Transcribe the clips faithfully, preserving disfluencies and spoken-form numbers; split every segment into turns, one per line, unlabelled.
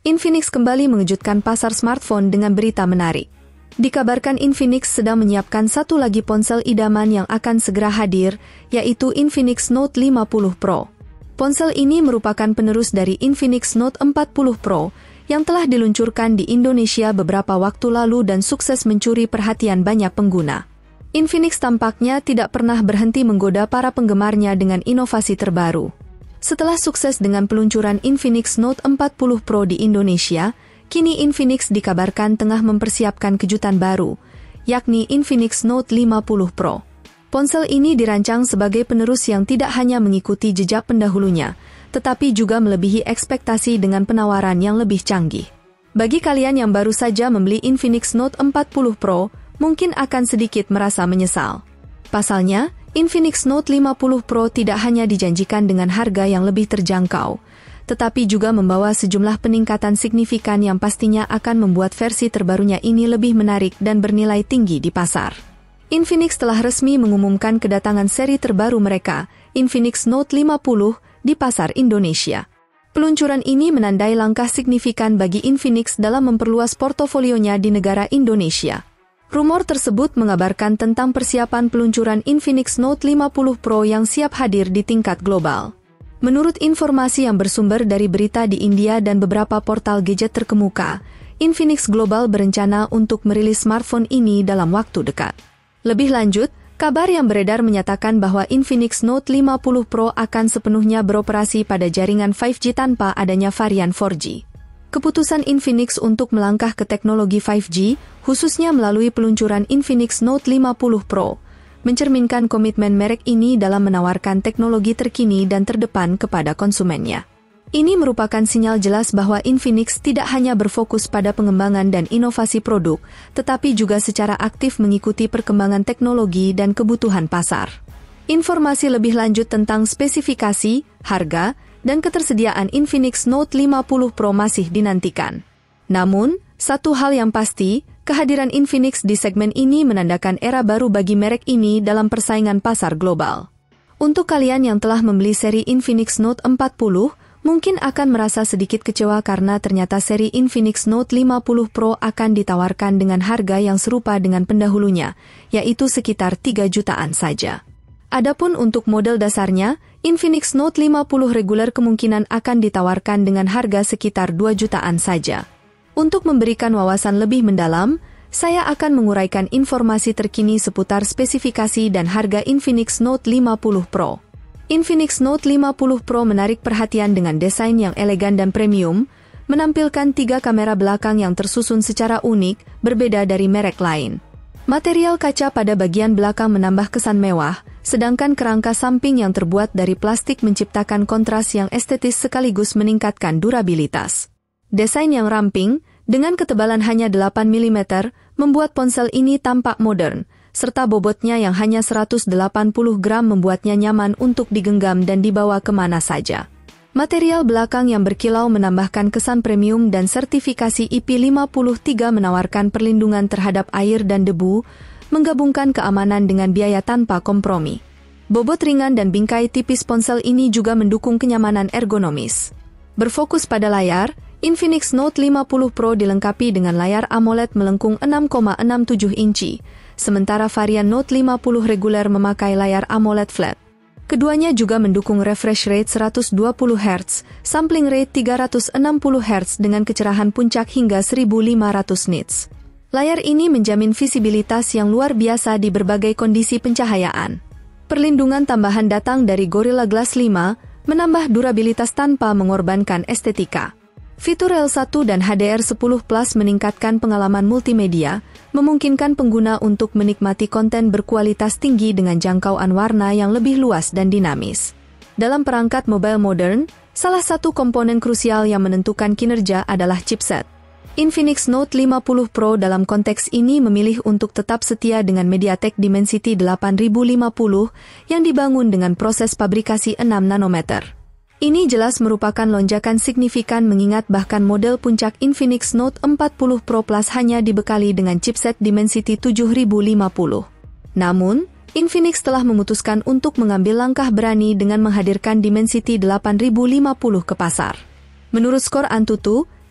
Infinix kembali mengejutkan pasar smartphone dengan berita menarik. Dikabarkan Infinix sedang menyiapkan satu lagi ponsel idaman yang akan segera hadir, yaitu Infinix Note lima puluh Pro. Ponsel ini merupakan penerus dari Infinix Note empat puluh Pro, yang telah diluncurkan di Indonesia beberapa waktu lalu dan sukses mencuri perhatian banyak pengguna. Infinix tampaknya tidak pernah berhenti menggoda para penggemarnya dengan inovasi terbaru. Setelah sukses dengan peluncuran Infinix Note empat puluh Pro di Indonesia, kini Infinix dikabarkan tengah mempersiapkan kejutan baru, yakni Infinix Note lima puluh Pro. Ponsel ini dirancang sebagai penerus yang tidak hanya mengikuti jejak pendahulunya, tetapi juga melebihi ekspektasi dengan penawaran yang lebih canggih. Bagi kalian yang baru saja membeli Infinix Note empat puluh Pro, mungkin akan sedikit merasa menyesal. Pasalnya, Infinix Note lima puluh Pro tidak hanya dijanjikan dengan harga yang lebih terjangkau, tetapi juga membawa sejumlah peningkatan signifikan yang pastinya akan membuat versi terbarunya ini lebih menarik dan bernilai tinggi di pasar. Infinix telah resmi mengumumkan kedatangan seri terbaru mereka, Infinix Note lima puluh, di pasar Indonesia. Peluncuran ini menandai langkah signifikan bagi Infinix dalam memperluas portofolionya di negara Indonesia. Rumor tersebut mengabarkan tentang persiapan peluncuran Infinix Note lima puluh Pro yang siap hadir di tingkat global. Menurut informasi yang bersumber dari berita di India dan beberapa portal gadget terkemuka, Infinix Global berencana untuk merilis smartphone ini dalam waktu dekat. Lebih lanjut, kabar yang beredar menyatakan bahwa Infinix Note lima puluh Pro akan sepenuhnya beroperasi pada jaringan lima G tanpa adanya varian empat G. Keputusan Infinix untuk melangkah ke teknologi lima G, khususnya melalui peluncuran Infinix Note lima puluh Pro, mencerminkan komitmen merek ini dalam menawarkan teknologi terkini dan terdepan kepada konsumennya. Ini merupakan sinyal jelas bahwa Infinix tidak hanya berfokus pada pengembangan dan inovasi produk, tetapi juga secara aktif mengikuti perkembangan teknologi dan kebutuhan pasar. Informasi lebih lanjut tentang spesifikasi, harga, dan ketersediaan Infinix Note lima puluh Pro masih dinantikan. Namun, satu hal yang pasti, kehadiran Infinix di segmen ini menandakan era baru bagi merek ini dalam persaingan pasar global. Untuk kalian yang telah membeli seri Infinix Note empat puluh, mungkin akan merasa sedikit kecewa karena ternyata seri Infinix Note lima puluh Pro akan ditawarkan dengan harga yang serupa dengan pendahulunya, yaitu sekitar tiga jutaan saja. Adapun untuk model dasarnya, Infinix Note lima puluh reguler kemungkinan akan ditawarkan dengan harga sekitar dua jutaan saja. Untuk memberikan wawasan lebih mendalam, saya akan menguraikan informasi terkini seputar spesifikasi dan harga Infinix Note lima puluh Pro. Infinix Note lima puluh Pro menarik perhatian dengan desain yang elegan dan premium, menampilkan tiga kamera belakang yang tersusun secara unik, berbeda dari merek lain. Material kaca pada bagian belakang menambah kesan mewah, sedangkan kerangka samping yang terbuat dari plastik menciptakan kontras yang estetis sekaligus meningkatkan durabilitas. Desain yang ramping, dengan ketebalan hanya delapan milimeter, membuat ponsel ini tampak modern, serta bobotnya yang hanya seratus delapan puluh gram membuatnya nyaman untuk digenggam dan dibawa kemana saja. Material belakang yang berkilau menambahkan kesan premium dan sertifikasi I P lima puluh tiga menawarkan perlindungan terhadap air dan debu, menggabungkan keamanan dengan biaya tanpa kompromi. Bobot ringan dan bingkai tipis ponsel ini juga mendukung kenyamanan ergonomis. Berfokus pada layar, Infinix Note lima puluh Pro dilengkapi dengan layar AMOLED melengkung enam koma enam tujuh inci, sementara varian Note lima puluh reguler memakai layar AMOLED flat. Keduanya juga mendukung refresh rate seratus dua puluh hertz, sampling rate tiga ratus enam puluh hertz dengan kecerahan puncak hingga seribu lima ratus nits. Layar ini menjamin visibilitas yang luar biasa di berbagai kondisi pencahayaan. Perlindungan tambahan datang dari Gorilla Glass lima, menambah durabilitas tanpa mengorbankan estetika. Fitur L satu dan H D R sepuluh plus meningkatkan pengalaman multimedia, memungkinkan pengguna untuk menikmati konten berkualitas tinggi dengan jangkauan warna yang lebih luas dan dinamis. Dalam perangkat mobile modern, salah satu komponen krusial yang menentukan kinerja adalah chipset. Infinix Note lima puluh Pro dalam konteks ini memilih untuk tetap setia dengan MediaTek Dimensity delapan ribu lima puluh yang dibangun dengan proses pabrikasi enam nanometer. Ini jelas merupakan lonjakan signifikan mengingat bahkan model puncak Infinix Note empat puluh Pro Plus hanya dibekali dengan chipset Dimensity tujuh ribu lima puluh. Namun, Infinix telah memutuskan untuk mengambil langkah berani dengan menghadirkan Dimensity delapan ribu lima puluh ke pasar. Menurut skor Antutu,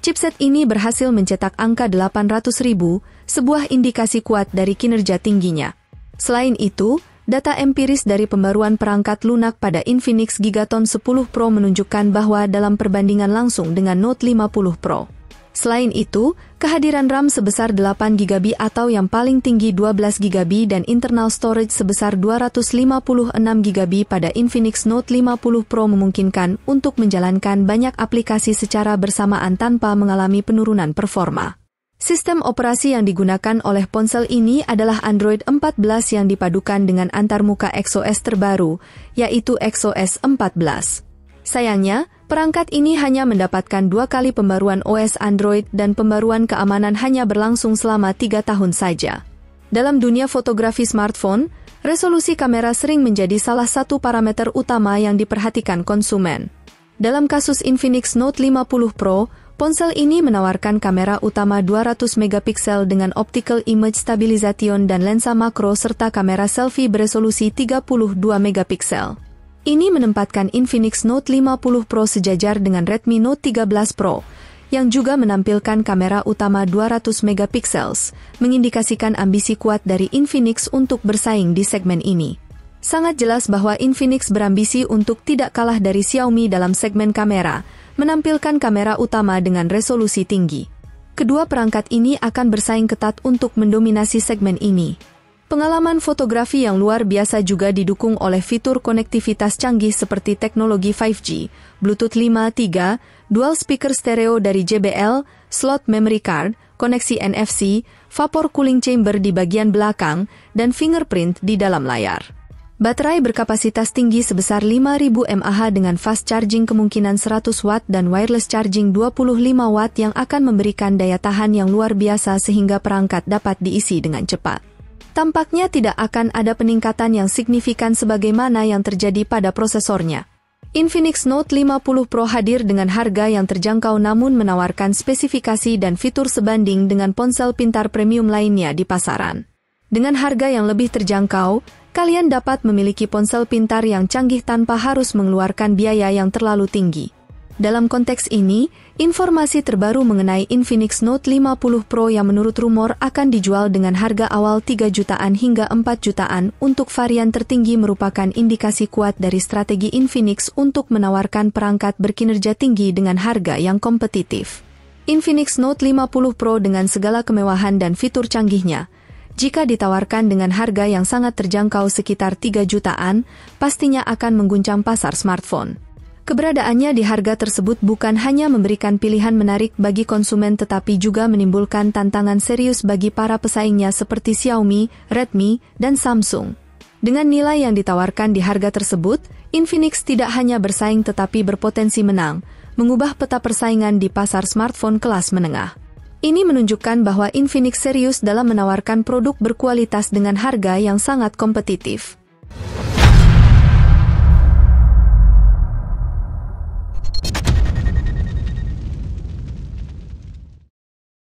Chipset ini berhasil mencetak angka delapan ratus ribu, sebuah indikasi kuat dari kinerja tingginya. Selain itu, data empiris dari pembaruan perangkat lunak pada Infinix Gigaton sepuluh Pro menunjukkan bahwa dalam perbandingan langsung dengan Note lima puluh Pro. Selain itu, kehadiran RAM sebesar delapan giga byte atau yang paling tinggi dua belas giga byte dan internal storage sebesar dua ratus lima puluh enam giga byte pada Infinix Note lima puluh Pro memungkinkan untuk menjalankan banyak aplikasi secara bersamaan tanpa mengalami penurunan performa. Sistem operasi yang digunakan oleh ponsel ini adalah Android empat belas yang dipadukan dengan antarmuka X O S terbaru, yaitu X O S empat belas. Sayangnya, perangkat ini hanya mendapatkan dua kali pembaruan O S Android dan pembaruan keamanan hanya berlangsung selama tiga tahun saja. Dalam dunia fotografi smartphone, resolusi kamera sering menjadi salah satu parameter utama yang diperhatikan konsumen. Dalam kasus Infinix Note lima puluh Pro, ponsel ini menawarkan kamera utama dua ratus megapiksel dengan optical image stabilization dan lensa makro serta kamera selfie beresolusi tiga puluh dua megapiksel. Ini menempatkan Infinix Note lima puluh Pro sejajar dengan Redmi Note tiga belas Pro, yang juga menampilkan kamera utama dua ratus megapiksel, mengindikasikan ambisi kuat dari Infinix untuk bersaing di segmen ini. Sangat jelas bahwa Infinix berambisi untuk tidak kalah dari Xiaomi dalam segmen kamera, menampilkan kamera utama dengan resolusi tinggi. Kedua perangkat ini akan bersaing ketat untuk mendominasi segmen ini. Pengalaman fotografi yang luar biasa juga didukung oleh fitur konektivitas canggih seperti teknologi lima G, Bluetooth lima titik tiga, dual speaker stereo dari J B L, slot memory card, koneksi N F C, vapor cooling chamber di bagian belakang, dan fingerprint di dalam layar. Baterai berkapasitas tinggi sebesar lima ribu mAh dengan fast charging kemungkinan seratus watt dan wireless charging dua puluh lima watt yang akan memberikan daya tahan yang luar biasa sehingga perangkat dapat diisi dengan cepat. Tampaknya tidak akan ada peningkatan yang signifikan sebagaimana yang terjadi pada prosesornya. Infinix Note lima puluh Pro hadir dengan harga yang terjangkau namun menawarkan spesifikasi dan fitur sebanding dengan ponsel pintar premium lainnya di pasaran. Dengan harga yang lebih terjangkau, kalian dapat memiliki ponsel pintar yang canggih tanpa harus mengeluarkan biaya yang terlalu tinggi. Dalam konteks ini, informasi terbaru mengenai Infinix Note lima puluh Pro yang menurut rumor akan dijual dengan harga awal tiga jutaan hingga empat jutaan untuk varian tertinggi merupakan indikasi kuat dari strategi Infinix untuk menawarkan perangkat berkinerja tinggi dengan harga yang kompetitif. Infinix Note lima puluh Pro dengan segala kemewahan dan fitur canggihnya, jika ditawarkan dengan harga yang sangat terjangkau sekitar tiga jutaan, pastinya akan mengguncang pasar smartphone. Keberadaannya di harga tersebut bukan hanya memberikan pilihan menarik bagi konsumen tetapi juga menimbulkan tantangan serius bagi para pesaingnya seperti Xiaomi, Redmi, dan Samsung. Dengan nilai yang ditawarkan di harga tersebut, Infinix tidak hanya bersaing tetapi berpotensi menang, mengubah peta persaingan di pasar smartphone kelas menengah. Ini menunjukkan bahwa Infinix serius dalam menawarkan produk berkualitas dengan harga yang sangat kompetitif.